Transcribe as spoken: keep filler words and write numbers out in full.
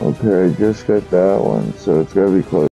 Okay, I just got that one, so it's gotta be close.